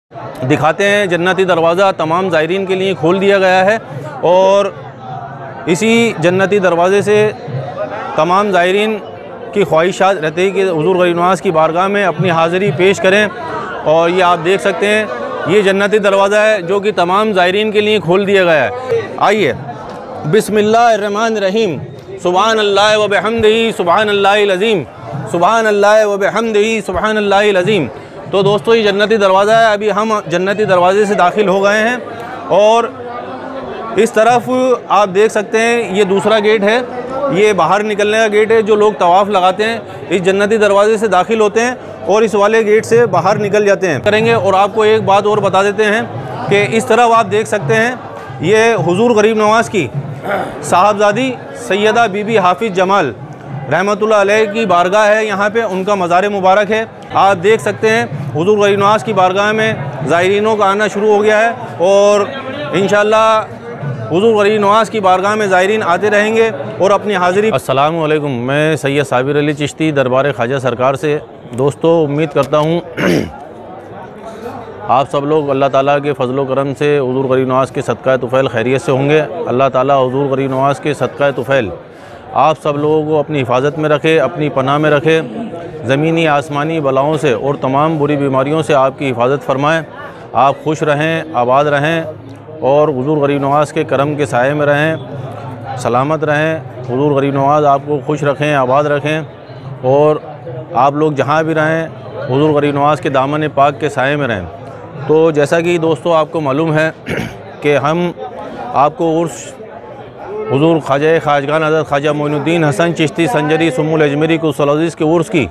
दिखाते हैं। जन्नती दरवाज़ा तमाम ज़ायरीन के लिए खोल दिया गया है और इसी जन्नती दरवाज़े से तमाम ज़ायरीन की ख्वाहिशात रहती है कि हुज़ूर गरीब नवाज़ की बारगाह में अपनी हाज़िरी पेश करें। और ये आप देख सकते हैं, ये जन्नती दरवाज़ा है जो कि तमाम ज़ायरीन के लिए खोल दिया गया है। आइए, बिस्मिल्लाहिर्रहमानिर्रहीम, सुब्हानल्लाह व बिहम्दिही सुब्हानल्लाहिल अज़ीम, सुब्हानल्लाह व बिहम्दिही सुब्हानल्लाहिल अज़ीम। तो दोस्तों, ये जन्नती दरवाज़ा है। अभी हम जन्नती दरवाज़े से दाखिल हो गए हैं और इस तरफ आप देख सकते हैं ये दूसरा गेट है, ये बाहर निकलने का गेट है। जो लोग तवाफ़ लगाते हैं इस जन्नती दरवाज़े से दाखिल होते हैं और इस वाले गेट से बाहर निकल जाते हैं करेंगे। और आपको एक बात और बता देते हैं कि इस तरफ आप देख सकते हैं, ये हुज़ूर गरीब नवाज़ की साहबजादी सैयदा बीबी हाफिज़ जमाल रहमतुल्लाह अलैह की बारगाह है। यहाँ पे उनका मज़ार मुबारक है। आप देख सकते हैं हुज़ूर गरीब नवाज़ की बारगाह में ज़ायरीनों का आना शुरू हो गया है और इंशाअल्लाह हुज़ूर गरीब नवाज़ की बारगाह में ज़ायरीन आते रहेंगे और अपनी हाज़िरी। अस्सलामु अलैकुम, मैं सैयद साबिर अली चिश्ती दरबार ख्वाजा सरकार से। दोस्तों, उम्मीद करता हूँ आप सब लोग अल्लाह ताला के फ़ज़ल व करम से हुज़ूर गरीब नवाज़ के सदक़ा तुफ़ैल खैरियत से होंगे। अल्लाह ताला हुज़ूर गरीब नवाज़ के सदक़ा तुफ़ैल आप सब लोगों को अपनी हिफाजत में रखे, अपनी पनाह में रखे, ज़मीनी आसमानी बलाओं से और तमाम बुरी बीमारियों से आपकी हिफाजत फरमाएँ। आप खुश रहें, आबाद रहें और हुज़ूर गरीब नवाज़ के करम के साए में रहें, सलामत रहें। हुज़ूर गरीब नवाज़ आपको खुश रखें, आबाद रखें और आप लोग जहाँ भी रहें हुज़ूर गरीब नवाज़ के दामन पाक के साए में रहें। तो जैसा कि दोस्तों आपको मालूम है कि हम आपको उर्स हुज़ूर ख्वाजा खाजगान हज़रत ख्वाजा मोइनुद्दीन हसन चिश्ती संजरी सुम्मुल अजमेरी कुद्दुस के उर्स की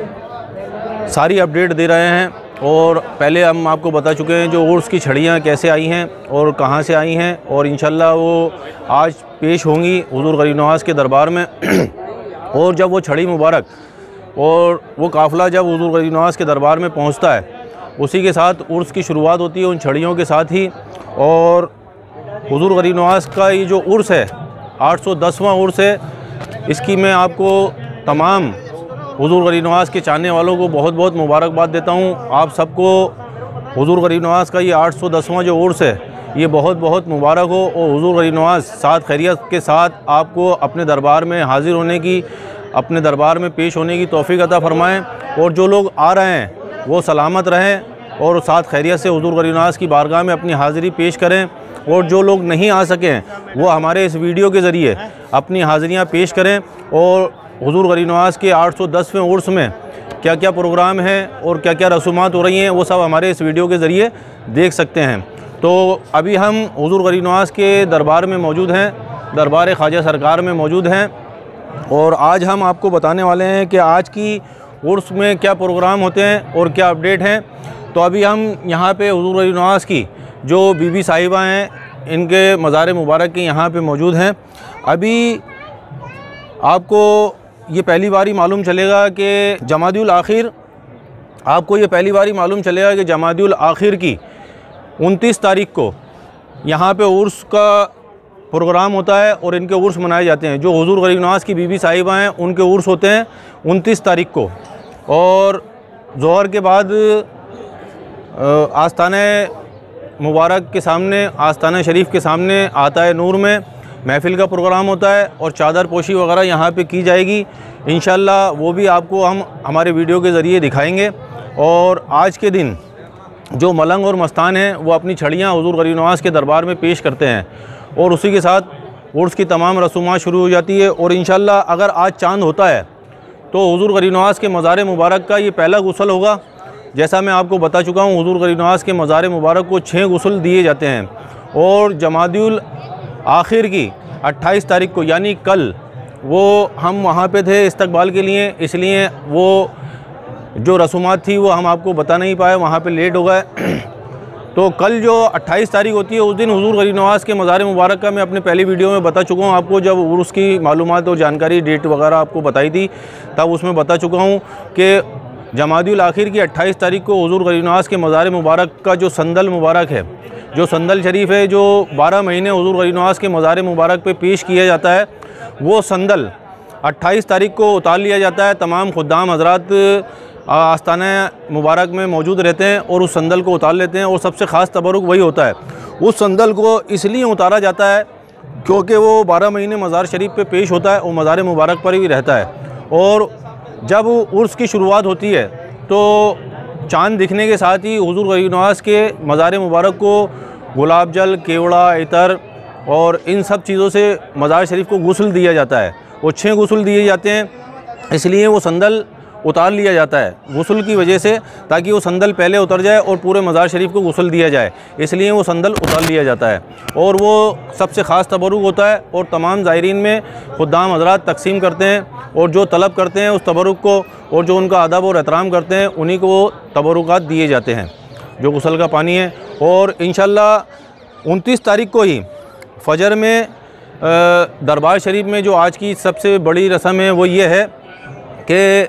सारी अपडेट दे रहे हैं। और पहले हम आपको बता चुके हैं जो उर्स की छड़ियाँ कैसे आई हैं और कहाँ से आई हैं और इंशाअल्लाह वो आज पेश होंगी हुज़ूर गरीब नवाज़ के दरबार में। और जब वो छड़ी मुबारक और वो काफ़िला जब हुज़ूर गरीब नवाज़ के दरबार में पहुँचता है, उसी के साथ उर्स की शुरुआत होती है उन छड़ियों के साथ ही। और हुज़ूर गरीब नवाज़ का ये जो उर्स है 810वां उर्स है, इसकी मैं आपको तमाम हुज़ूर गरीब नवाज़ के चाहने वालों को बहुत बहुत मुबारकबाद देता हूँ। आप सबको हुज़ूर गरीब नवाज़ का ये 810वां जो उर्स है ये बहुत बहुत मुबारक हो और हुज़ूर गरीब नवाज़ साथ खैरियत के साथ आपको अपने दरबार में हाज़िर होने की, अपने दरबार में पेश होने की तौफ़ीक़ अता फ़रमाएँ। और जो लोग आ रहे हैं वो सलामत रहें और साथ खैरियत से हुज़ूर गरीब नवाज़ की बारगाह में अपनी हाज़िरी पेश करें। और जो लोग नहीं आ सकें वो हमारे इस वीडियो के ज़रिए अपनी हाज़िरियाँ पेश करें और हुज़ूर गरीब नवाज़ के 810वें उर्स में क्या क्या प्रोग्राम हैं और क्या क्या रसूमात हो रही हैं वो सब हमारे इस वीडियो के ज़रिए देख सकते हैं। तो अभी हम हुज़ूर गरीब नवाज़ के दरबार में मौजूद हैं, दरबार ख्वाजा सरकार में मौजूद हैं और आज हम आपको बताने वाले हैं कि आज की उर्स में क्या प्रोग्राम होते हैं और क्या अपडेट हैं। तो अभी हम यहाँ पे हुज़ूर गरीब नवाज़ की जो बीबी साहिबा हैं इनके मज़ार मुबारक के यहाँ पे मौजूद हैं। अभी आपको ये पहली बारी मालूम चलेगा कि जमादियुल आखिर, आपको ये पहली बारी मालूम चलेगा कि जमादियुल आखिर की 29 तारीख को यहाँ पे उर्स का प्रोग्राम होता है और इनके उर्स मनाए जाते हैं। जो हुज़ूर गरीब नवाज़ की बीबी साहिबा हैं उनके उर्स होते हैं 29 तारीख को। और ज़ोहर के बाद आस्ताने मुबारक के सामने, आस्ताना शरीफ के सामने आता है नूर में महफ़िल का प्रोग्राम होता है और चादर पोशी वगैरह यहाँ पे की जाएगी इंशाअल्लाह। वो भी आपको हम हमारे वीडियो के ज़रिए दिखाएंगे। और आज के दिन जो मलंग और मस्तान हैं वो अपनी छड़ियाँ हुज़ूर गरीब नवाज़ के दरबार में पेश करते हैं और उसी के साथ उर्स की तमाम रसूमात शुरू हो जाती है। और इंशाअल्लाह अगर आज चाँद होता है तो हुज़ूर गरीब नवाज़ के मज़ार मुबारक का ये पहला गुस्ल होगा। जैसा मैं आपको बता चुका हूँ हुज़ूर गरीब नवाज़ के मज़ार मुबारक को 6 गुस्ल दिए जाते हैं। और जमादियुल आखिर की 28 तारीख को यानी कल वो हम वहाँ पे थे इस्तकबाल के लिए, इसलिए वो जो रसूमात थी वो हम आपको बता नहीं पाए, वहाँ पे लेट हो गए। तो कल जो 28 तारीख होती है उस दिन हुज़ूर गरीब नवाज़ के मज़ार मुबारक का मैं अपने पहली वीडियो में बता चुका हूँ आपको। जब उर्स की मालूमात और जानकारी डेट वगैरह आपको बताई थी तब उसमें बता चुका हूँ कि जमादियुल आखिर की 28 तारीख को हुज़ूर गरीब नवाज़ के मज़ार मुबारक का जो संदल मुबारक है, जो संदल शरीफ है, जो 12 महीने हुज़ूर गरीब नवाज़ के मज़ार मुबारक पे पेश किया जाता है, वो संदल 28 तारीख को उतार लिया जाता है। तमाम खुद्दाम हज़रात आस्ताना मुबारक में मौजूद रहते हैं और उस संदल को उतार लेते हैं। और सबसे ख़ास तबरुक वही होता है, उस संदल को इसलिए उतारा जाता है क्योंकि वो 12 महीने मज़ार शरीफ पे पेश होता है और मज़ार मुबारक पर ही रहता है। और जब उर्स की शुरुआत होती है तो चाँद दिखने के साथ ही हुज़ूर गरीब नवाज़ के मज़ार मुबारक को गुलाब जल, केवड़ा, इतर और इन सब चीज़ों से मज़ार शरीफ को गुस्ल दिया जाता है। वो 6 गुस्ल दिए जाते हैं, इसलिए वो संदल उतार लिया जाता है गुस्ल की वजह से, ताकि वो संदल पहले उतर जाए और पूरे मज़ार शरीफ को गुस्ल दिया जाए, इसलिए वो संदल उतार लिया जाता है। और वो सबसे ख़ास तबरुक होता है और तमाम ज़ायरीन में खुद्दाम हज़रात तकसीम करते हैं और जो तलब करते हैं उस तबरुक को और जो उनका अदब और एहतराम करते हैं उन्हीं को वो तबरुकात दिए जाते हैं जो गुस्ल का पानी है। और इंशाअल्लाह 29 तारीख को ही फ़जर में दरबार शरीफ में जो आज की सबसे बड़ी रस्म है वो ये है कि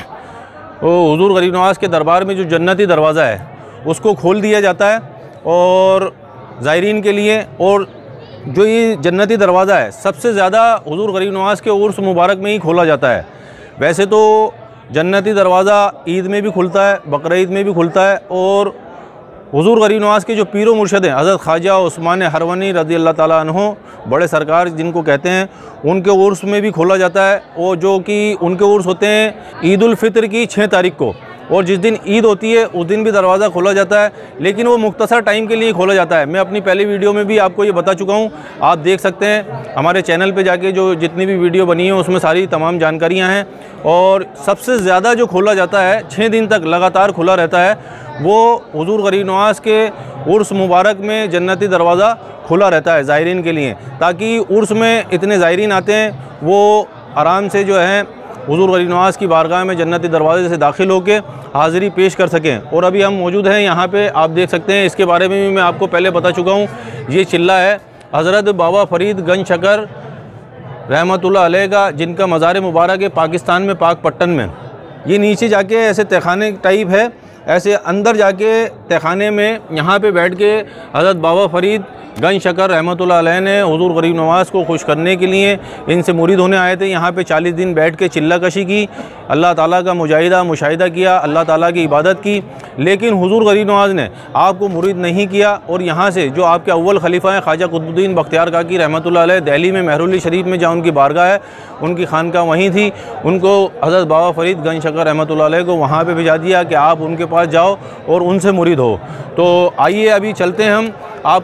हुज़ूर गरीब नवाज़ के दरबार में जो जन्नती दरवाज़ा है उसको खोल दिया जाता है और ज़ायरीन के लिए। और जो ये जन्नती दरवाज़ा है सबसे ज़्यादा हुज़ूर गरीब नवाज़ के उर्स मुबारक में ही खोला जाता है। वैसे तो जन्नती दरवाज़ा ईद में भी खुलता है, बकरा ईद में भी खुलता है। और हुज़ूर गरीब नवाज़ के जो पीरो मुर्शद हैं हज़रत ख्वाजा उस्मान हरवनी रज़ी अल्लाह ताला अन्हो, बड़े सरकार जिनको कहते हैं, उनके उर्स में भी खोला जाता है। और जो कि उनके उर्स होते हैं ईद उल फितर की 6 तारीख को, और जिस दिन ईद होती है उस दिन भी दरवाज़ा खोला जाता है, लेकिन वो मुख्तसर टाइम के लिए खोला जाता है। मैं अपनी पहली वीडियो में भी आपको ये बता चुका हूँ, आप देख सकते हैं हमारे चैनल पे जाके जो जितनी भी वीडियो बनी है उसमें सारी तमाम जानकारियाँ हैं। और सबसे ज़्यादा जो खोला जाता है 6 दिन तक लगातार खुला रहता है वो हुज़ूर गरीब नवाज़ के उर्स मुबारक में जन्नती दरवाज़ा खुला रहता है ज़ायरीन के लिए, ताकि उर्स में इतने ज़ायरीन आते हैं वो आराम से जो है हुज़ूर गरीब नवाज़ की बारगाह में जन्नती दरवाज़े से दाखिल होकर हाज़िरी पेश कर सकें। और अभी हम मौजूद हैं यहाँ पे, आप देख सकते हैं, इसके बारे में भी मैं आपको पहले बता चुका हूँ। ये चिल्ला है हज़रत बाबा फ़रीद गंज शकर रहमतुल्लाह अलैह का, जिनका मज़ार मुबारक है पाकिस्तान में, पाकपट्टन में। ये नीचे जाके ऐसे तहखाने टाइप है, ऐसे अंदर जाके तहखाने में यहाँ पे बैठ के हज़रत बाबा फ़रीद गंज शकर रहमतुल्लाह अलैह ने हुज़ूर गरीब नवाज़ को खुश करने के लिए इनसे मुरीद होने आए थे। यहाँ पे 40 दिन बैठ के चिल्ला कशी की, अल्लाह ताला का मुशाहिदा किया, अल्लाह ताला की इबादत की। लेकिन हुज़ूर गरीब नवाज़ ने आपको मुरीद नहीं किया और यहाँ से जो आपके अव्वल खलीफा हैं ख्वाजा कुतुबुद्दीन बख्तियार काकी रहमतुल्लाह अलैह, दिल्ली में महरुली शरीफ में जहाँ उनकी बारगाह है, उनकी खानका वहीं थी, उनको हज़रत बाबा फ़रीद गंज शकर रहमतुल्लाह अलैह को वहाँ पर भिजा दिया कि आप उनके पास जाओ और उनसे मुरीद हो। तो आइए अभी चलते हैं, हम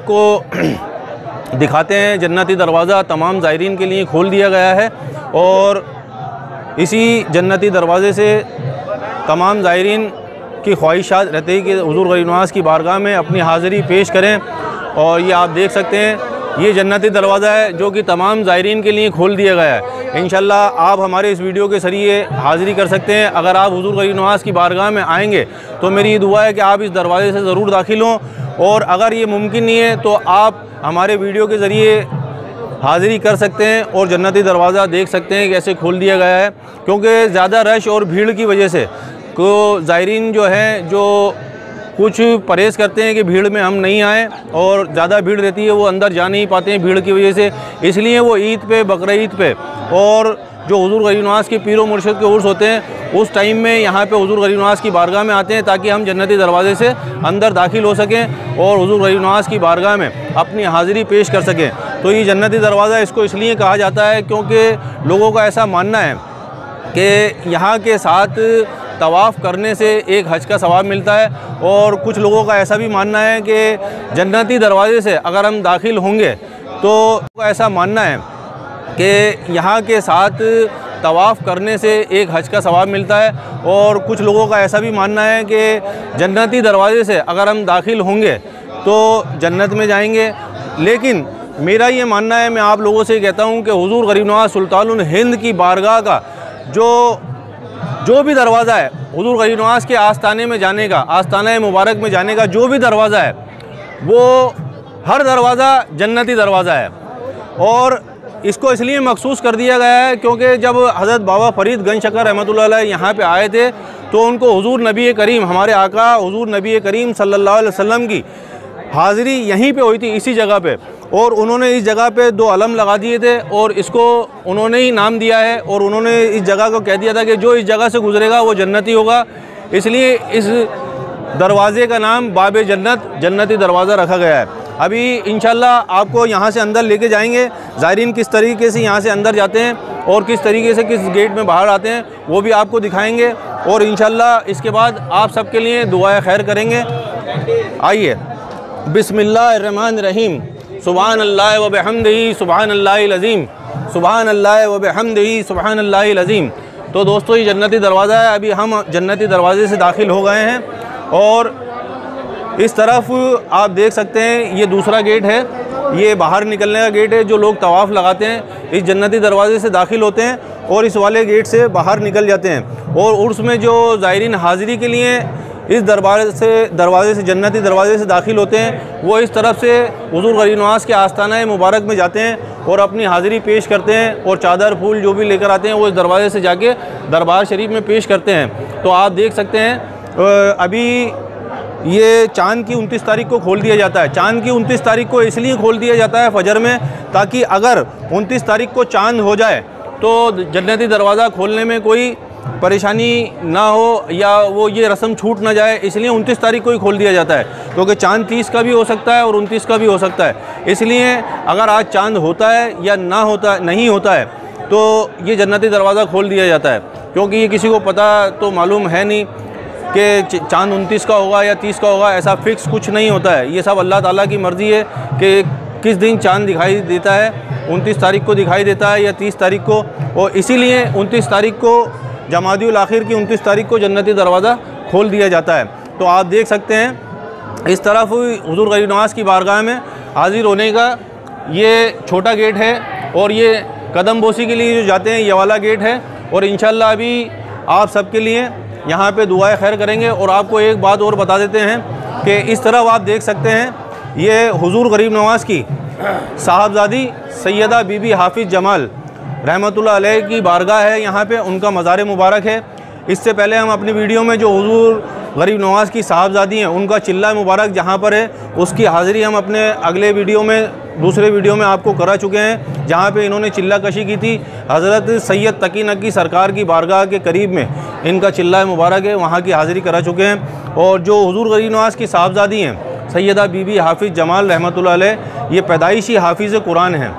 आपको दिखाते हैं जन्नती दरवाज़ा तमाम ज़ायरीन के लिए खोल दिया गया है। और इसी जन्नती दरवाज़े से तमाम ज़ायरीन की ख्वाहिशात रहती है कि हुज़ूर गरीब नवाज़ की बारगाह में अपनी हाज़िरी पेश करें। और ये आप देख सकते हैं, ये जन्नती दरवाज़ा है जो कि तमाम ज़ायरीन के लिए खोल दिया गया है। इंशाअल्लाह आप हमारे इस वीडियो के ज़रिए हाज़िरी कर सकते हैं। अगर आप हुज़ूर गरीब नवाज़ की बारगाह में आएँगे तो मेरी ये दुआ है कि आप इस दरवाज़े से ज़रूर दाखिल हों, और अगर ये मुमकिन नहीं है तो आप हमारे वीडियो के ज़रिए हाज़िरी कर सकते हैं और जन्नती दरवाज़ा देख सकते हैं कैसे खोल दिया गया है। क्योंकि ज़्यादा रश और भीड़ की वजह से को ज़ायरीन जो हैं जो कुछ परहेज़ करते हैं कि भीड़ में हम नहीं आएँ, और ज़्यादा भीड़ रहती है वो अंदर जा नहीं पाते हैं भीड़ की वजह से, इसलिए वो ईद पे, बकरा ईद पे और जो हुज़ूर गरीब नवाज़ के पीरो मुर्शिद के उर्स होते हैं उस टाइम में यहाँ पे हुज़ूर गरीब नवाज़ की बारगाह में आते हैं, ताकि हम जन्नती दरवाज़े से अंदर दाखिल हो सकें और हुज़ूर गरीब नवाज़ की बारगाह में अपनी हाज़िरी पेश कर सकें। तो ये जन्नती दरवाज़ा इसको इसलिए कहा जाता है क्योंकि लोगों का ऐसा मानना है कि यहाँ के साथ तवाफ़ करने से एक हज का सवाब मिलता है, और कुछ लोगों का ऐसा भी मानना है कि जन्नती दरवाज़े से अगर हम दाखिल होंगे तो ऐसा मानना है कि यहाँ के साथ तवाफ़ करने से एक हज का सवाब मिलता है, और कुछ लोगों का ऐसा भी मानना है कि जन्नती दरवाज़े से अगर हम दाखिल होंगे तो जन्नत में जाएंगे। लेकिन मेरा ये मानना है, मैं आप लोगों से कहता हूँ कि हुज़ूर गरीब नवाज़ सुल्तानुल हिंद की बारगाह का जो भी दरवाज़ा है, हुज़ूर गरीब नवाज़ के आस्ताने में जाने का, आस्ताना मुबारक में जाने का जो भी दरवाज़ा है, वो हर दरवाज़ा जन्नती दरवाज़ा है। और इसको इसलिए मखसूस कर दिया गया है क्योंकि जब हज़रत बाबा फ़रीद गंज शकर रहमतुल्लाह अलैह यहाँ पे आए थे तो उनको हुज़ूर नबी करीम, हमारे आका हुज़ूर नबी करीम सल्लल्लाहु अलैहि वसल्लम की हाज़िरी यहीं पे हुई थी, इसी जगह पे, और उन्होंने इस जगह पे 2 अलम लगा दिए थे और इसको उन्होंने ही नाम दिया है, और उन्होंने इस जगह को कह दिया था कि जो इस जगह से गुज़रेगा वो जन्नती होगा। इसलिए इस दरवाज़े का नाम बाब जन्नत, जन्नती दरवाज़ा रखा गया है। अभी इंशाल्लाह आपको यहाँ से अंदर लेके जाएंगे, ज़ायरीन किस तरीके से यहाँ से अंदर जाते हैं और किस तरीके से किस गेट में बाहर आते हैं वो भी आपको दिखाएंगे। और इंशाल्लाह इसके बाद आप सबके लिए दुआए खैर करेंगे। आइए, बिस्मिल्लाहिर्रहमानिर्रहीम, सुभानअल्लाह व बिहम्दिही सुभानअल्लाहिल अज़ीम, सुभानअल्लाह व बिहम्दिही सुभानअल्लाहिल अज़ीम। तो दोस्तों, ये जन्नती दरवाज़ा है। अभी हम जन्नती दरवाज़े से दाखिल हो गए हैं और इस तरफ आप देख सकते हैं ये दूसरा गेट है, ये बाहर निकलने का गेट है। जो लोग तवाफ़ लगाते हैं इस जन्नती दरवाज़े से दाखिल होते हैं और इस वाले गेट से बाहर निकल जाते हैं। और उर्स में जो ज़ायरीन हाज़िरी के लिए इस दरवाज़े से जन्नती दरवाज़े से दाखिल होते हैं, वो इस तरफ से हुज़ूर गरीब नवाज़ के आस्ताना मुबारक में जाते हैं और अपनी हाज़िरी पेश करते हैं और चादर फूल जो भी लेकर आते हैं वो इस दरवाज़े से जाके दरबार शरीफ में पेश करते हैं। तो आप देख सकते हैं अभी ये चाँद की 29 तारीख को खोल दिया जाता है। चाँद की 29 तारीख को इसलिए खोल दिया जाता है फजर में, ताकि अगर 29 तारीख को चाँद हो जाए तो जन्नती दरवाज़ा खोलने में कोई परेशानी ना हो या वो ये रस्म छूट ना जाए, इसलिए 29 तारीख को ही खोल दिया जाता है। क्योंकि चाँद 30 का भी हो सकता है और 29 का भी हो सकता है। इसलिए अगर आज चाँद होता है या नहीं होता है तो ये जन्नती दरवाज़ा खोल दिया जाता है। क्योंकि ये किसी को पता तो मालूम है नहीं कि चाँद 29 का होगा या 30 का होगा, ऐसा फ़िक्स कुछ नहीं होता है। ये सब अल्लाह ताला की मर्ज़ी है कि किस दिन चाँद दिखाई देता है, 29 तारीख को दिखाई देता है या 30 तारीख को। और इसीलिए 29 तारीख को, जमादियुल आखिर की 29 तारीख को जन्नती दरवाज़ा खोल दिया जाता है। तो आप देख सकते हैं इस तरफ हुज़ूर गरीब नवाज़ की बारगाह में हाज़िर होने का ये छोटा गेट है और ये कदम बोसी के लिए जो जाते हैं ये वाला गेट है। और इंशाल्लाह अभी आप सबके लिए यहाँ पे दुआएं खैर करेंगे। और आपको एक बात और बता देते हैं कि इस तरफ आप देख सकते हैं ये हुज़ूर गरीब नवाज़ की साहबजादी सैयदा बीबी हाफिज़ जमाल रहमतुल्लाह अलैह की बारगाह है। यहाँ पे उनका मज़ार मुबारक है। इससे पहले हम अपनी वीडियो में जो हुज़ूर गरीब नवाज़ की साहबजादी हैं उनका चिल्ला मुबारक जहाँ पर है उसकी हाज़िरी हम अपने अगले वीडियो में, दूसरे वीडियो में आपको करा चुके हैं, जहाँ पे इन्होंने चिल्ला कशी की थी। हज़रत सैयद तकी नकी सरकार की बारगाह के करीब में इनका चिल्ला मुबारक है, वहाँ की हाज़िरी करा चुके हैं। और जो हुज़ूर गरीब नवाज़ की साहबजादी हैं सैयदा बीबी हाफिज़ जमाल रहमतुल्लाह अलैह, ये पैदाइशी हाफिज़ कुरान हैं।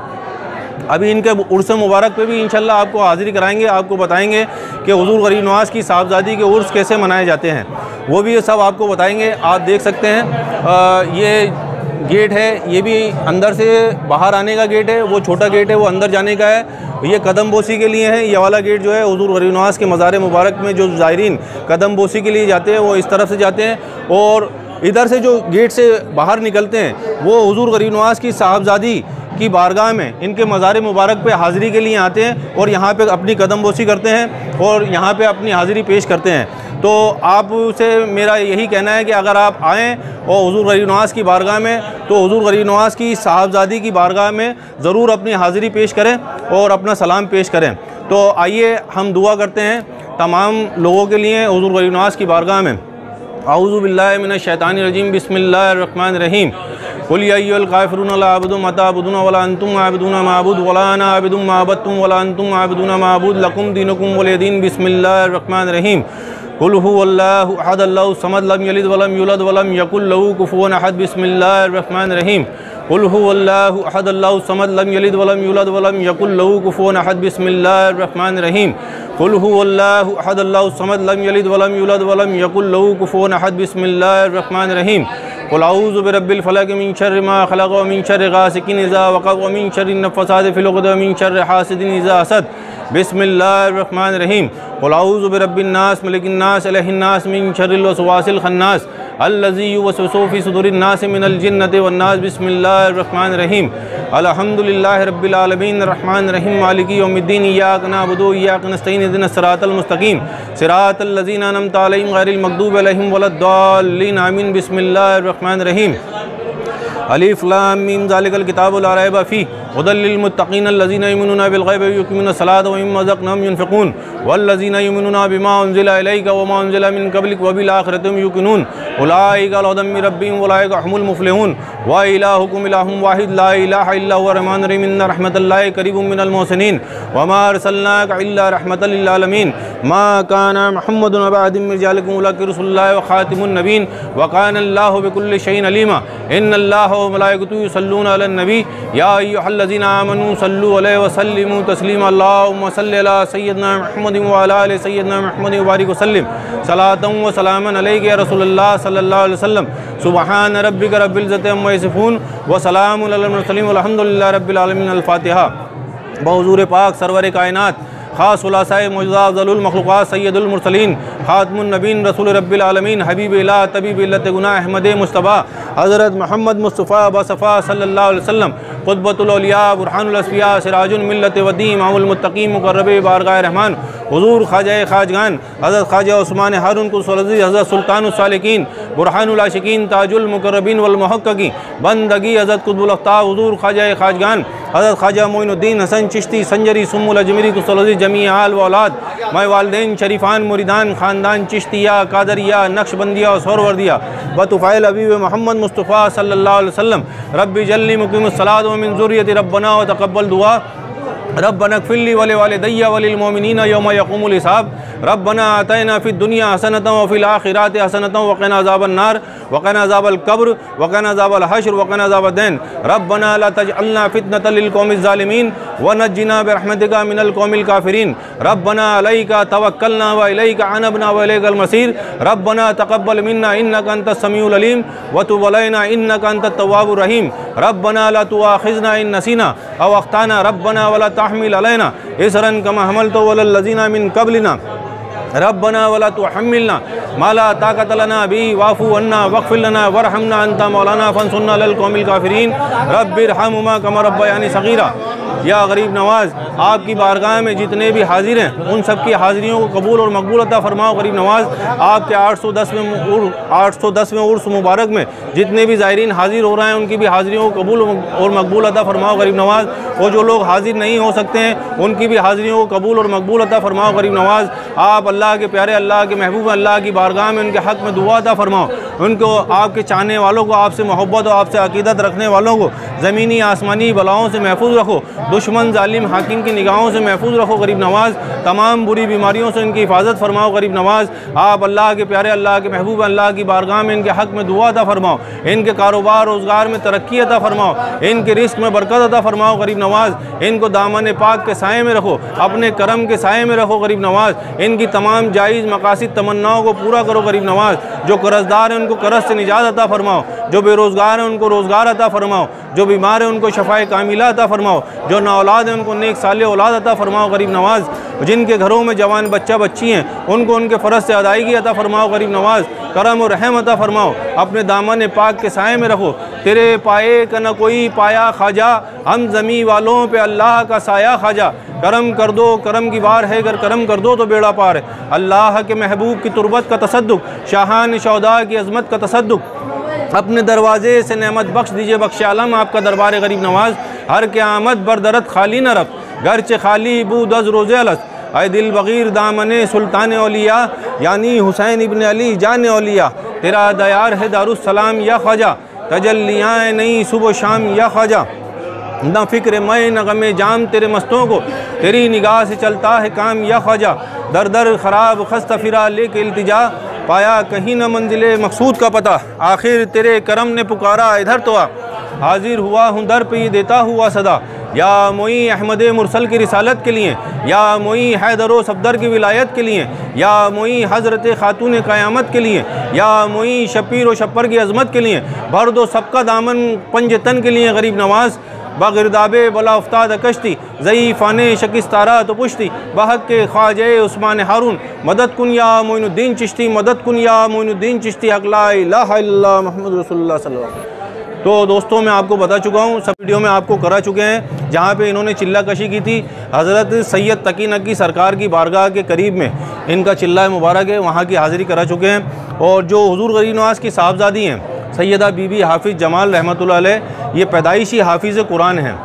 अभी इनके उर्स मुबारक पे भी इंशाल्लाह आपको हाज़िरी कराएंगे, आपको बताएंगे कि हुज़ूर गरीब नवाज़ की साहबजादी के उर्स कैसे मनाए जाते हैं, वो भी ये सब आपको बताएंगे। आप देख सकते हैं ये गेट है, ये भी अंदर से बाहर आने का गेट है, वो छोटा गेट है वो अंदर जाने का है। ये कदम बोसी के लिए है। ये वाला गेट जो है हुज़ूर गरीब नवाज़ के मज़ार मुबारक में जो ज़ायरीन कदम बोसी के लिए जाते हैं वो इस तरफ से जाते हैं। और इधर से जो गेट से बाहर निकलते हैं वो हुज़ूर गरीब नवाज़ की साहबजादी की बारगाह में इनके मज़ार मुबारक पे हाज़िरी के लिए आते हैं और यहाँ पे अपनी कदम बोसी करते हैं और यहाँ पे अपनी हाज़िरी पेश करते हैं। तो आपसे मेरा यही कहना है कि अगर आप आएँ और हुज़ूर गरीब नवाज़ की बारगाह में, तो हुज़ूर गरीब नवाज़ की साहबजादी की बारगाह में ज़रूर अपनी हाज़िरी पेश करें और अपना सलाम पेश करें। तो आइए हम दुआ करते हैं तमाम लोगों के लिए हुज़ूर गरीब नवाज़ की बारगाह में। आऊज़ु बिल्लाहि मिनश शैतानिर रजीम, बिस्मिल्लाहिर रहमानिर रहीम। कुल या अय्युहल काफ़िरून ला अअबुदु मा तअबुदून वला अंतुम आबिदूना मा अअबुदु वला अना आबिदुम मा अबदतुम वला अंतुम आबिदूना मा अअबुदु लकुम दीनुकुम वलिय दीन। बिस्मिल्लाहिर रहमानिर रहीम। कुल हुवल्लाहु अहद अल्लाहु समद लम यलिद वलम यूलद वलम यकुल लहू कुफुवन अहद। बिस्मिल्लाहिर रहमानिर रहीम। कुल हुवल्लाहु अहद अल्लाहु समद लम यलिद वलम यूलद वलम यकुल लहू कुफुवन अहद। बिस्मिल्लाहिर रहमानिर रहीम। कुल हुवल्लाहु अहद अल्लाहु समद लम यलिद वलम यूलद वलम यकुल लहू कुफुवन अहद। बिस्मिल्लाहिर रहमानिर रहीम। कुल अऊज़ु बिरब्बिल फलक मिन शर्रि मा खलक़ व मिन शर्रि गासिकिन इज़ा वक़ब व मिन शर्रि नफ़्फ़ासाति फ़िल उक़द व मिन शर्रि हासिदिन इज़ा हसद। बिस्मिल्लाहिर रहमानिर रहीम। कुल अऊज़ु बिरब्बिन नास मलिकिन नास इलाहिन नास मिन शर्रिल वसवासिल खन्नास अल्लज़ी युवस्विसु फ़ी सुदूरिन नास मिनल जिन्नति वन नास। बिस्मिल्लाहिर रहमानिर रहीम। अल्हम्दुलिल्लाहि रब्बिल आलमीन अर्रहमानिर रहीम मालिकि यौमिद्दीन इय्याका नअबुदु व इय्याका नस्तईन इहदिनस सिरातल मुस्तक़ीम सिरातल लज़ीना अनअमता अलैहिम गैरिल मग़दूबि अलैहिम वलद्दाल्लीन आमीन। बिस्मिल्लाहिर रहमानिर रहीम। अलिफ लाम मीम ज़ालिकल किताबु ला रैब फ़ीह हुदल लिल मुत्तक़ीन अल्लज़ीना युमिनूना बिल ग़ैबि व युक़ीमूना सलाता व मिम्मा रज़क़नाहुम युनफ़िक़ून वल्लज़ीना युमिनूना बिमा उन्ज़िला इलैका व मा उन्ज़िला मिन क़ब्लिक व बिल आख़िरति हुम युक़िनून उलाइका अला हुदम मिन रब्बिहिम व उलाइका हुमुल मुफ़्लिहून। व इलाहुकुम इलाहुम वाहिद ला इलाहा इल्ला हुवा रहमानुर रहीम इन्ना रहमतल्लाहि करीबुम मिनल मोहसिनीन व मा अरसलनाका इल्ला रहमतल लिल आलमीन मा काना मुहम्मदुन अबा अहदिम मिन रिजालिकुम वलाकिन रसूलुल्लाह व खातिमुन नबीन व काना अल्लाहु बिकुल्लि शैइन अलीमा इन्नल्लाहा व मलाइकतुहु युसल्लूना अलन नबी या अय्युहल्लज़ीना आमनू सल्लु अलैहि व सल्लिमू तस्लीमा अल्लाहुम्मा सल्लि अला सय्यिदना मुहम्मदिन व अला आलि सय्यिदना मुहम्मदिन व बारिक व सल्लिम सलातन व सलामन अलैका या रसूलल्लाह सल्लल्लाहु अलैहि वसल्लम सुबहान रब्बिका रब्बिल इज़्ज़ति अम्मा यसिफून व सलामुन अलल मुरसलीन वल्हम्दुलिल्लाहि रब्बिल आलमीन। अल फातिहा। बहुज़ूर पाक सरवर कायनात ख़ास खुलासाए मौजूदा अफ़ज़लुल मख़लूक़ात सय्यदुल मुरसलीन ख़ातमुन नबीन रसूल रब्बिल आलमीन हबीब इलाह तबीब इल्लत गुनाह अहमद मुस्तफ़ा हज़रत मोहम्मद मुस्तफ़ा बसफ़ा सल्लल्लाहु अलैहि वसल्लम क़ुतबतुल औलिया बुरहानुल अस्फ़िया सिराजुल मिल्लत वदी इमामुल मुत्तक़ीन मुक़र्रब बारगाह रहमान हुज़ूर ख़ाजा ख़ाजगान हज़रत ख़ाजा उस्मान हारून कुसुल-अज़ीज़ हज़रत सुल्तानुस सालिकीन बुरहानुल आशिकीन ताजुल मुक़र्रबीन वल मुहक़्क़क़ीन बंदगी हज़रत क़ुतबुल अफ़्ताब हुज़ूर ख़ाजा ख़ाजगान हज़रत ख़ाजा मोइनुद्दीन हसन चिश्ती संजरी सुम्मुल अजमरी कुसुल-अज़ीज़ जमी आल व औलाद माए वालिदैन शरीफान मुरीदान ख़ानदान चिश्तिया कादरिया नक्शबंदिया और सोहरवर्दिया बतुफ़ैल हबीब मोहम्मद मुस्तफ़ा सल्लल्लाहु अलैहि वसल्लम रब्बि जल्ली मुक़ीमुस सलात व मिन ज़ुर्रियति रब्बना व तक़ब्बल दुआ रब्बना इग़फ़िर वले वालिदैया वलिल मोमिनीना यौम यक़ूमुल हिसाब रब्बना आतैना फ़िद दुनिया हसनतन व फ़िल आख़िराति हसनतन व क़िना अज़ाबन नार व क़िना अज़ाबल क़ब्र व क़िना अज़ाबल हश्र व क़िना अज़ाबद्दैन रब्बना ला तजअलना फ़ितनतल लिल क़ौमिज़ ज़ालिमीन व नज्जिना बिरहमतिका मिनल क़ौमिल काफ़िरीन रब्बना अलैका तवक्कलना व इलैका अनबना व इलैकल मसीर रब्बना तक़ब्बल मिन्ना इन्नका अंतस समीउल अलीम व तुब अलैना इन्नका अंतत तव्वाबुर रहीम रब्बना ला तुआख़िज़ना इन नसीना अव अख़्ताना रब्बना वला तहमिल अलैना इसरन कमा हमलतहु अलल लज़ीना मिन क़ब्लिना रब्बना वला तुहम्मिलना मा ला ताक़त लना बिही वाफ़ु अन्ना वग़फ़िर लना वरहमना अंता मौलाना फ़ंसुरना अलल क़ौमिल काफ़िरीन रब्बिरहमुहुमा कमा रब्बयानी सग़ीरा। या गरीब नवाज़ आपकी बारगाह में जितने भी हाजिर हैं उन सब की हाज़िरियों को कबूल और मकबूल अता फ़रमाओ। गरीब नवाज़ आपके 810वें उर्स मुबारक में जितने भी ज़ायरीन हाजिर हो रहे हैं उनकी भी हाज़िरियों को कबूल और मकबूल अता फ़रमाओ। गरीब नवाज़ और जो लोग हाजिर नहीं हो सकते हैं उनकी भी हाज़िरियों को कबूल और मकबूल अता फ़रमाओ। गरीब नवाज़ आप अल्लाह के प्यारे अल्लाह के महबूब अल्लाह की बारगाह में उनके हक़ में दुआ अता फ़रमाओ। उनको आपके चाहने वालों को आपसे मोहब्बत और आपसे अक़ीदत रखने वालों को ज़मीनी आसमानी बलाओं से महफूज रखो, दुश्मन जालिम हाकिम की निगाहों से महफूज रखो। गरीब नवाज़ तमाम बुरी बीमारियों से इनकी हिफाजत फरमाओ। गरीब नवाज़ आप अल्लाह के प्यारे अल्लाह के महबूब अल्लाह की बारगाह में इनके हक़ में दुआ अता फ़रमाओ, इनके कारोबार रोज़गार में तरक्की अता फ़रमाओ, इनके रिस्क में बरकत अता फ़रमाओ। गरीब नवाज़ इनको दामन पाक के साए में रखो, अपने करम के साए में रखो। गरीब नवाज़ इनकी तमाम जायज़ मकासिद तमन्नाओं को पूरा करो। गरीब नवाज़ जो कर्ज़दार हैं उनको कर्ज़ से निजात अता फ़रमाओ, जो बेरोज़गार हैं उनको रोज़गार अता फ़रमाओ, जो बीमार हैं उनको शफ़ाए कामिला अता फ़रमाओ, जो नाऔलाद हैं उनको नेक साले औलाद अता फ़रमाओ। गरीब नवाज़ जिनके घरों में जवान बच्चा बच्ची हैं उनको उनके फ़र्ज़ से अदायगी अता फ़रमाओ। गरीब नवाज़ करम और रहम अता फ़रमाओ, अपने दामन पाक के साए में रखो। तेरे पाए का न कोई पाया ख़ाजा, हम ज़मी वालों पे अल्लाह का साया ख़ाजा। करम कर दो, करम की बार है, अगर करम कर दो तो बेड़ा पार है। अल्लाह के महबूब की तुरबत का तसद्दुक़, शाहान शौदा की अज़मत का तसद्दुक़, अपने दरवाज़े से नेमत बख्श दीजिए। बख्श आलम आपका दरबार गरीब नवाज़ हर क़यामत बरदरत खाली न रख, घर चे खाली बू दज रोज़े अलस। ऐ दिल बग़ीर दामने सुल्तान औलिया यानी हुसैन इब्न अली जान औलिया, तेरा दयार है दारुस्सलाम या ख़वाजा, तजल्लियाँ नहीं सुबह शाम या ख़वाजा। न फ़िक्र मैं न गमे जाम तेरे मस्तों को, तेरी निगाह से चलता है काम या ख़वाजा। दर दर ख़राब खस्ता फिरा लेके इल्तिजा, पाया कहीं न मंजिले मकसूद का पता। आखिर तेरे करम ने पुकारा इधर तो आ, हाजिर हुआ हूँ दर पे ये देता हुआ सदा। या मोई अहमद मुरसल की रिसालत के लिए, या मोई हैदर व सफदर की विलायत के लिए, या मोई हज़रत खातून क़यामत के लिए, या मोई शपीर व शप्पर की अज़मत के लिए, भर दो सबका दामन पंजतन के लिए। गरीब नवाज़ बगिरदाबे बला उफ्ताद कश्ती, ज़ईफ़ाने शकिस्तारा तो पुश्ती, बहक के ख्वाजे उस्मान हारून, मदद कुन या मोइनुद्दीन चिश्ती, मदद कुन या मोइनुद्दीन चिश्ती, हक़ ला इलाहा इल्लल्लाह मुहम्मद रसूलुल्लाह सल्लल्लाहु अलैहि वसल्लम। तो दोस्तों मैं आपको बता चुका हूँ, सब वीडियो में आपको करा चुके हैं, जहाँ पे इन्होंने चिल्ला कशी की थी हज़रत सैयद तकी नकी सरकार की बारगाह के करीब में इनका चिल्ला मुबारक है, वहाँ की हाज़िरी करा चुके हैं। और जो हुज़ूर गरीब नवाज़ की साहबजादी हैं सैयदा बीबी हाफिज़ जमाल रहमतुल्लाह अलैह, ये पैदाइशी हाफिज़ कुरान हैं।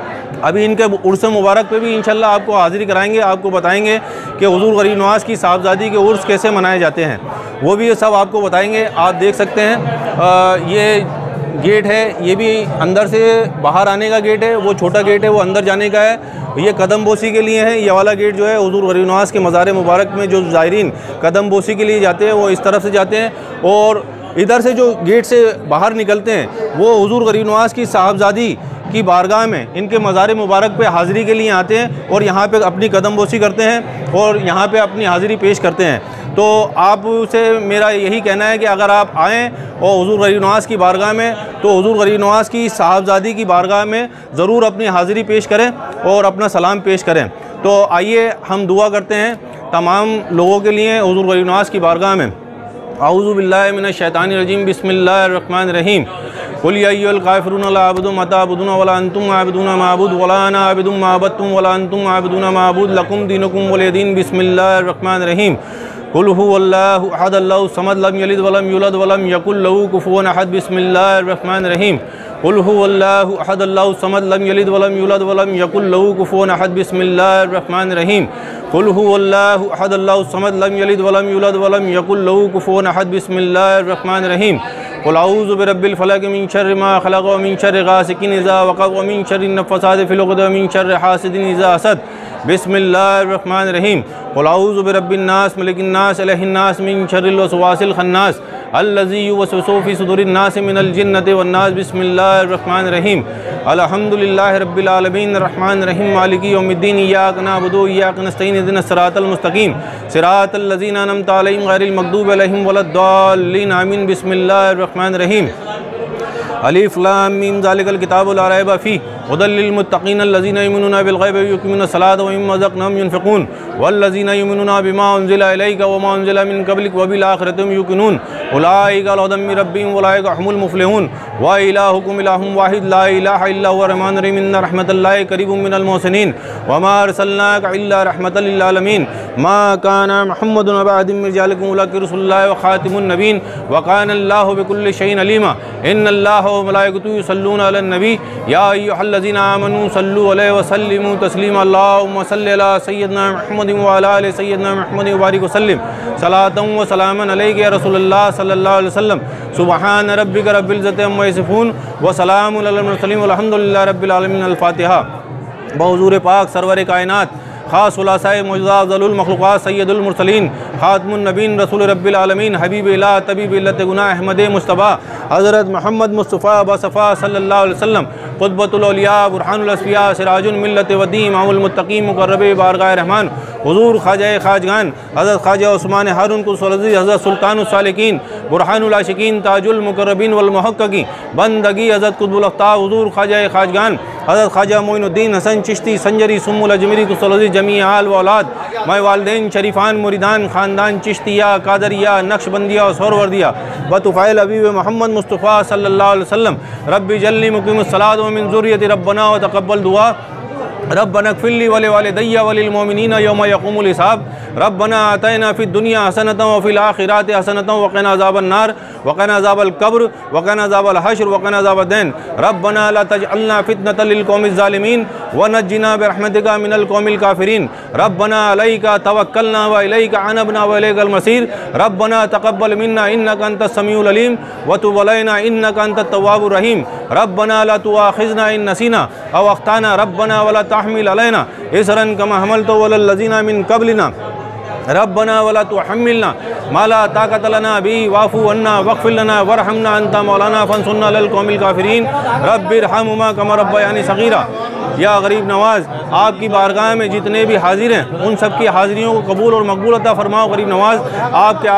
अभी इनके उर्स मुबारक पे भी इंशाल्लाह आपको हाज़िरी कराएंगे, आपको बताएंगे कि हुज़ूर गरीब नवाज़ की साहबजादी के उर्स कैसे मनाए जाते हैं, वो भी ये सब आपको बताएंगे। आप देख सकते हैं ये गेट है ये भी अंदर से बाहर आने का गेट है, वो छोटा गेट है वो अंदर जाने का है। ये कदम बोसी के लिए है। ये वाला गेट जो है हुज़ूर गरीब नवाज़ के मज़ार मुबारक में जो ज़ायरीन कदम बोसी के लिए जाते हैं वो इस तरफ से जाते हैं, और इधर से जो गेट से बाहर निकलते हैं वो हुज़ूर गरीब नवाज़ की साहबजादी की बारगाह में इनके मज़ार मुबारक पे हाज़िरी के लिए आते हैं और यहाँ पे अपनी कदम बोसी करते हैं और यहाँ पे अपनी हाज़िरी पेश करते हैं। तो आपसे मेरा यही कहना है कि अगर आप आएँ और हुज़ूर गरीब नवाज़ की बारगाह में, तो हुज़ूर गरीब नवाज़ की साहबजादी की बारगाह में ज़रूर अपनी हाज़िरी पेश करें और अपना सलाम पेश करें। तो आइए हम दुआ करते हैं तमाम लोगों के लिए हुज़ूर गरीब नवाज़ की बारगाह में। आऊज़ु बिल्लाहि मिनश शैतानिर रजीम, बिस्मिल्लाहिर रहमानिर रहीम। कुल या अय्युहल काफ़िरून ला अअबुदु मा तअबुदून वला अंतुम आबिदून मा अअबुदु वला अना आबिदुम मा अबदतुम वला अंतुम आबिदून मा अअबुदु लकुम दीनुकुम वलिय दीन। बिस्मिल्लाहिर रहमानिर रहीम। कुल हुवल्लाहु अहद अल्लाहु समद लम यलिद वलम यूलद वलम यकुल लहू कुफुवन अहद। बिस्मिल्लाहिर रहमानिर रहीम। कुल हुवल्लाहु अहद अल्लाहु समद लम यलिद वलम यूलद वलम यकुल लहू कुफुवन अहद। बिस्मिल्लाहिर रहमानिर रहीम। कुल हुवल्लाहु अहद अल्लाहु समद लम यलिद वलम यूलद वलम यकुल लहू कुफुवन अहद। बिस्मिल्लाहिर रहमानिर रहीम। कुल अऊज़ु बिरब्बिल फलक मिन शर्रि मा खलक़ व मिन शर्रि गासिकिन इज़ा वक़ब व मिन शर्रि नफ़्फ़ासाति फ़िल उक़द व मिन शर्रि हासिदिन इज़ा हसद। बिस्मिल्लाहिर रहमानिर रहीम। कुल अऊज़ु बिरब्बिन नास मलिकिन नास इलाहिन नास मिन शर्रिल वसवासिल खन्नास अल्लज़ी युवस्विसु फ़ी सुदूरिन नास मिनल जिन्नति वन नास। बिस्मिल्लाहिर रहमानिर रहीम। अल्हम्दुलिल्लाहि रब्बिल आलमीन अर्रहमानिर रहीम मालिकि यौमिद्दीन इय्याका नअबुदु व इय्याका नस्तईन इहदिनस सिरातल मुस्तक़ीम सिरातल लज़ीना अनअमता अलैहिम गैरिल मग़दूबि अलैहिम वलद्दाल्लीन आमीन। बिस्मिल्लाहिर रहमानिर रहीम। अलिफ लाम मीम ज़ालिकल किताबु ला रैब फ़ीह हुदल लिल मुत्तक़ीन अल्लज़ीना युमिनूना बिल ग़ैबि व युक़ीमूना सलाता व मिम्मा रज़क़नाहुम युनफ़िक़ून वल्लज़ीना युमिनूना बिमा उन्ज़िला इलैका व मा उन्ज़िला मिन क़ब्लिक व बिल आख़िरति हुम युक़िनून उलाइका अला हुदम मिन रब्बिहिम व उलाइका हुमुल मुफ़्लिहून व इलाहुकुम इलाहुम वाहिद ला इलाहा इल्ला हुवा रहमानुर रहीम इन्ना रहमतल्लाहि क़रीबुम मिनल मुहसिनीन व मा अरसलनाका इल्ला रहमतल लिल आलमीन मा काना मुहम्मदुन अबा अहदिम मिन रिजालिकुम वलाकिन रसूलुल्लाहि व ख़ातिमुन नबीय्यीन व काना अल्लाहु बिकुल्लि शैइन अलीमा इन्नल्लाहा व मलाइकतुहु युसल्लूना अलन नबी या अय्युहल्लज़ीना आमनू सल्लु अलैहि व सल्लिमू तस्लीमा। अल्लाहुम्मा सल्लि अला सय्यिदिना मुहम्मदिन व अला आलि सय्यिदिना मुहम्मदिन व बारिक व सल्लिम सलातन व सलामन अलैका या रसूलल्लाह सल्लल्लाहु अलैहि वसल्लम। सुब्हान रब्बिका रब्बिल इज़्ज़ति अम्मा यसिफून व सलामुन अलल मुरसलीन वल्हम्दुलिल्लाहि रब्बिल आलमीन। अल फातिहा। बहुज़ूर पाक सरवर कायनात ख़ास खुलासाए मौजूदा अफ़ज़लुल मख़लूक़ात सय्यदुल मुरसलीन ख़ातमुन नबीन रसूल रब्बिल आलमीन हबीब इलाह तबीब इल्लत गुनाह अहमद मुस्तफ़ा हज़रत मोहम्मद मुस्तफ़ा बसफ़ा सल्लल्लाहु अलैहि वसल्लम क़ुतबतुल औलिया बुरहानुल अस्फ़िया सिराजुल मिल्लत वदी इमामुल मुत्तक़ीन मुक़र्रब बारगाह रहमान हुज़ूर ख़ाजा ख़ाजगान हज़रत ख़ाजा उस्मान हारून कुद्दुस हज़रत सुल्तानुस सालिकीन बुरहानुल आशिकीन ताजुल मुक़र्रबीन वल मुहक़्क़क़ीन बंदगी हज़रत कुतुबुल अफ़ताह हुज़ूर ख़ाजा ख़ाजगान हज़रत ख़ाजा मोइनुद्दीन हसन चिश्ती संजरी सुम्मुल अजमरी कुद्दुस जमी आल व औलाद माय वालिदैन शरीफान मुरीदान ख़ानदान चिश्तिया कादरिया नक्शबंदिया और सोहरवर्दिया बतुफ़ैल हबीब मोहम्मद मुस्तफ़ा सल्लल्लाहु अलैहि वसल्लम रब्बि जल्ली मुक़ीमुस सलात व मिन ज़ुर्रियति रब्बना व तक़ब्बल दुआ रब्बना इग़फ़िरली व लिवालिदैया व लिलमुमिनीना यौमा यक़ूमुल हिसाब रब्बना आतैना फ़िद दुनिया हसनतन व फ़िल आख़िरति हसनतन व क़िना अज़ाबन नार व क़िना अज़ाबल क़ब्र व क़िना अज़ाबल हश्र व क़िना अज़ाबद दीन रब्बना ला तजअलना फ़ितनतल लिल क़ौमिज़ ज़ालिमीन व नज्जिना बिरहमतिका मिनल क़ौमिल काफ़िरीन रब्बना अलैका तवक्कलना व इलैका अनबना व इलैकल मसीर रब्बना तक़ब्बल मिन्ना इन्नका अंतस समीउल अलीम व तुब अलैना इन्नका अंतत तव्वाबुर रहीम रब्बना ला तुआख़िज़ना इन नसीना अव अख़्ताना रब्बना वला तहमिल अलैना इसरन कमा हमलतहु अलल लज़ीना मिन क़ब्लिना रब्बना वला तुहम्मिलना मा ला ताक़त लना बिही वाफ़ु अन्ना वग़फ़िर लना वरहमना अंता मौलाना फ़ंसुरना अलल क़ौमिल काफ़िरीन रब्बिरहमहुमा कमा रब्बयानी सग़ीरा। या गरीब नवाज़ आपकी बारगाह में जितने भी हाजिर हैं उन सब की हाज़िरियों को कबूल और मकबूल अता फ़रमाओ। गरीब नवाज़ आपके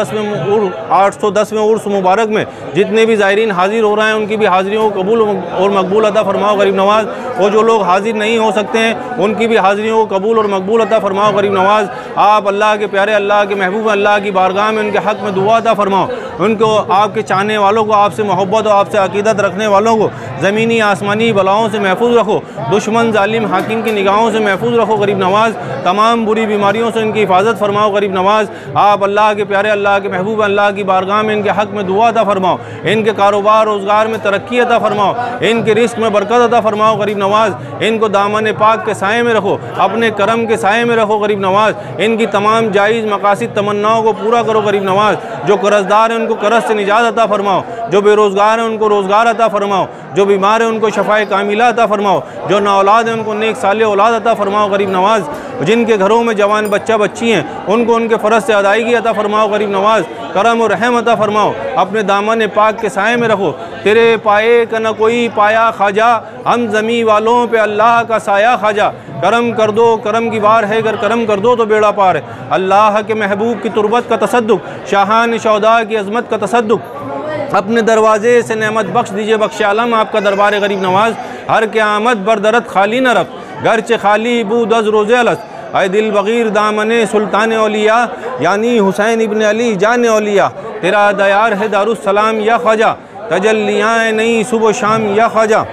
810वें उर्स मुबारक में जितने भी ज़ायरीन हाजिर हो रहे हैं उनकी भी हाज़िरियों को कबूल और मकबूल अता फ़रमाओ। गरीब नवाज़ और जो लोग हाजिर नहीं हो सकते हैं उनकी भी हाज़िरियों को कबूल और मकबूल अता फ़रमाओ। गरीब नवाज़ आप अल्लाह के प्यारे अल्लाह के महबूब अल्लाह की बारगाह में उनके हक़ में दुआ अता फ़रमाओ। उनको आपके चाहने वालों को आपसे मोहब्बत और आपसे अक़ीदत रखने वालों को ज़मीनी आसमानी बलाओं से महफूज रखो, दुश्मन जालिम हाकिम की निगाहों से महफूज रखो। गरीब नवाज़ तमाम बुरी बीमारियों से इनकी हिफाजत फरमाओ। गरीब नवाज़ आप अल्लाह के प्यारे अल्लाह के महबूब अल्लाह की बारगाह में इनके हक़ में दुआ अता फ़रमाओ, इनके कारोबार रोज़गार में तरक्की अता फ़रमाओ, इनके रिस्क में बरकत अता फ़रमाओ। गरीब नवाज़ इनको दामन पाक के साए में रखो, अपने करम के साए में रखो। गरीब नवाज़ इनकी तमाम जायज़ मकासिद तमन्नाओं को पूरा करो। गरीब नवाज़ जो कर्ज़दार हैं उनको कर्ज से निजात अता फरमाओ, जो बेरोज़गार हैं उनको रोज़गार अता फरमाओ, जो बीमार हैं उनको शफ़ाए कामिला अता फरमाओ, जो नाऔलाद हैं उनको नेक साले औलाद अता फरमाओ गरीब नवाज़, जिनके घरों में जवान बच्चा बच्ची हैं उनको उनके फ़र्ज़ से अदायगी अता फरमाओ गरीब नवाज़, करम और रहम अता फरमाओ, अपने दामन पाक के साए में रखो। तेरे पाए का न कोई पाया ख्वाजा, हम ज़मी वालों पे अल्लाह का साया ख्वाजा, करम कर दो करम की बार है, अगर करम कर दो तो बेड़ा पार है। अल्लाह के महबूब की तुरबत का तसद्दुक, शाहान शौदा की अज़मत का तसद्दुक, अपने दरवाज़े से नेमत बख्श दीजिए बख्श आलम आपका दरबार गरीब नवाज़, हर क़यामत बरदरत खाली न रख, घर चे खाली बू दज रोज़े अलस, आए दिल बग़ीर दामने सुल्तान औलिया, यानी हुसैन इब्न अली जान औलिया, तेरा दयार है दारुस्सलाम या ख्वाजा, तजल्लियाँ नहीं सुबह शाम या ख्वाजा,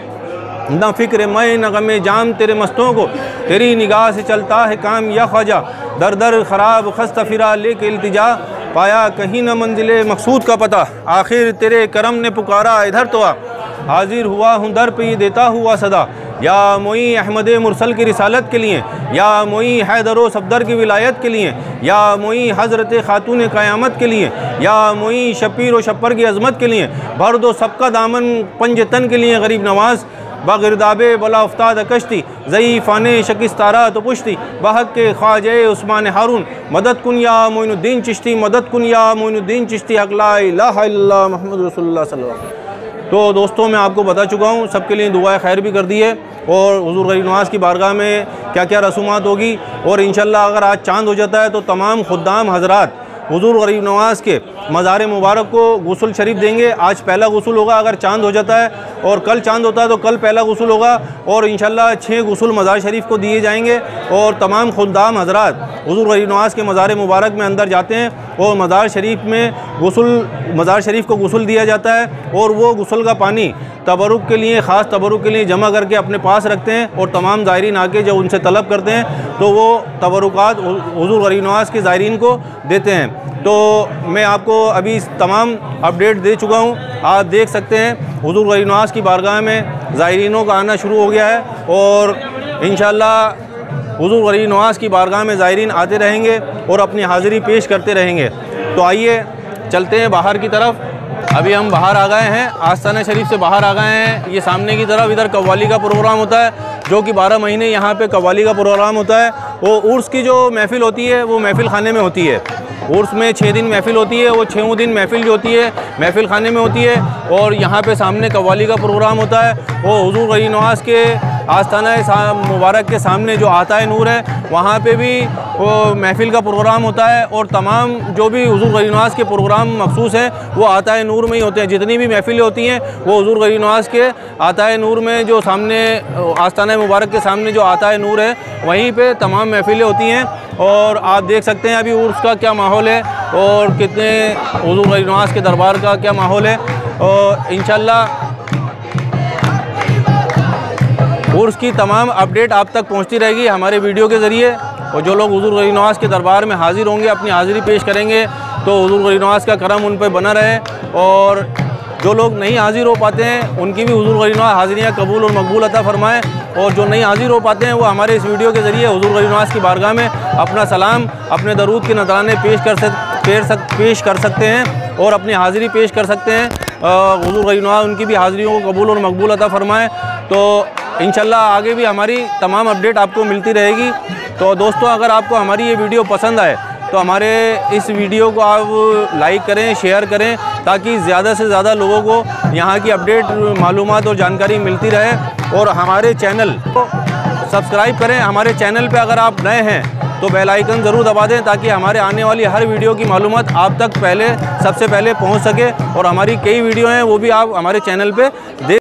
न फ़िक्र मैं न गमे जाम तेरे मस्तों को, तेरी निगाह से चलता है काम या ख्वाजा, दर दर ख़राब खस्ता फिरा लेके इल्तिजा, पाया कहीं न मंजिले मकसूद का पता, आखिर तेरे करम ने पुकारा इधर तो आ, हाजिर हुआ हूँ दर पे ये देता हुआ सदा, या मोई अहमद मुरसल की रिसालत के लिए, या मोई हैदर व सफदर की विलायत के लिए, या मोई हज़रत खातून क़यामत के लिए, या मोई शबीर व शप्पर की अज़मत के लिए, भर दो सबका दामन पंजतन के लिए गरीब नवाज़, बगिरदाबे बला उफ्ताद कश्ती, ज़ईफ़ाने शकिस्तारा तो पुश्ती, बहक के ख्वाजे उस्मान हारून, मदद कुन या मोइनुद्दीन चिश्ती, मदद कुन या मोइनुद्दीन चिश्ती, हक़ ला इलाहा इल्लल्लाह मुहम्मद रसूलुल्लाह सल्लल्लाहु अलैहि वसल्लम। तो दोस्तों मैं आपको बता चुका हूँ, सबके लिए दुआ खैर भी कर दी है, और हुज़ूर गरीब नवाज़ की बारगाह में क्या क्या रसूमात होगी, और इंशाअल्लाह अगर आज चाँद हो जाता है तो तमाम खुद्दाम हज़रात हुज़ूर गरीब नवाज़ के मज़ार मुबारक को गुस्ल शरीफ देंगे। आज पहला गुस्ल होगा अगर चाँद हो जाता है, और कल चाँद होता है तो कल पहला गुस्ल होगा, और इंशाअल्लाह 6 गुस्ल मज़ार शरीफ को दिए जाएंगे, और तमाम खुद्दाम हज़रात हुज़ूर गरीब नवाज़ के मज़ार मुबारक में अंदर जाते हैं, और मज़ार शरीफ में मज़ार शरीफ को गुस्ल दिया जाता है, और वो गुस्ल का पानी तबरुक के लिए, ख़ास तबरुक के लिए जमा करके अपने पास रखते हैं, और तमाम ज़ायरीन आके जब उनसे तलब करते हैं तो वो तबरुकात हुज़ूर गरीब नवाज़ के ज़ायरीन को देते हैं। तो मैं आपको अभी तमाम अपडेट दे चुका हूँ, आप देख सकते हैं हुज़ूर गरीब नवाज़ की बारगाह में ज़ायरीनों का आना शुरू हो गया है, और इंशाअल्लाह हुज़ूर गरीब नवाज़ की बारगाह में ज़ायरीन आते रहेंगे और अपनी हाज़िरी पेश करते रहेंगे। तो आइए चलते हैं बाहर की तरफ। अभी हम बाहर आ गए हैं, आस्ताना शरीफ से बाहर आ गए हैं। ये सामने की तरफ इधर कव्वाली का प्रोग्राम होता है, जो कि 12 महीने यहाँ पे कव्वाली का प्रोग्राम होता है। वो उर्स की जो महफ़िल होती है वो महफ़िल खाने में होती है। उर्स में 6 दिन महफ़िल होती है, वो 6वें दिन महफ़िल जो होती है महफ़िल खाने में होती है, और यहाँ पे सामने कव्वाली का प्रोग्राम होता है। वो हुज़ूर गरीब नवाज़ के आस्ताना मुबारक के सामने जो आता नूर है वहाँ पे भी वो महफ़िल का प्रोग्राम होता है, और तमाम जो भी हुज़ूर गरीब नवाज़ के प्रोग्राम मखसूस हैं वो आता नूर में ही होते हैं। जितनी भी महफ़िलें होती हैं वो हुज़ूर गरीब नवाज़ के आता नूर में, जो सामने आस्ताना मुबारक के सामने जो आता नूर है वहीं पे तमाम महफ़िलें होती हैं। और आप देख सकते हैं अभी उर्स का क्या माहौल है, और कितने हुज़ूर गरीब नवाज़ के दरबार का क्या माहौल है, और इंशाअल्लाह उर्स की तमाम अपडेट आप तक पहुंचती रहेगी हमारे वीडियो के ज़रिए। और जो लोग हुज़ूर गरीब नवाज़ के दरबार में हाज़िर होंगे, अपनी हाज़िरी पेश करेंगे, तो हुज़ूर गरीब नवाज़ का करम उन पर बना रहे, और जो लोग नहीं हाज़िर हो पाते हैं उनकी भी हुज़ूर गरीब नवाज़ हाज़िरियाँ कबूल और मकबूल अता फ़रमाएँ। और जो नहीं हाज़िर हो पाते हैं वो हमारे इस वीडियो के ज़रिए हुज़ूर गरीब नवाज़ की बारगाह में अपना सलाम, अपने दरूद के नज़राने पेश कर सकते हैं, और अपनी हाज़िरी पेश कर सकते हैं। हुज़ूर गरीब नवाज़ उनकी भी हाज़िरियों को कबूल और मकबूल अता फ़रमाएँ। तो इंशाअल्लाह आगे भी हमारी तमाम अपडेट आपको मिलती रहेगी। तो दोस्तों, अगर आपको हमारी ये वीडियो पसंद आए तो हमारे इस वीडियो को आप लाइक करें, शेयर करें, ताकि ज़्यादा से ज़्यादा लोगों को यहाँ की अपडेट, मालूमात और जानकारी मिलती रहे। और हमारे चैनल को सब्सक्राइब करें। हमारे चैनल पे अगर आप नए हैं तो बेल आइकन ज़रूर दबा दें, ताकि हमारे आने वाली हर वीडियो की मालूमात आप तक सबसे पहले पहुँच सके। और हमारी कई वीडियो हैं वो भी आप हमारे चैनल पर देख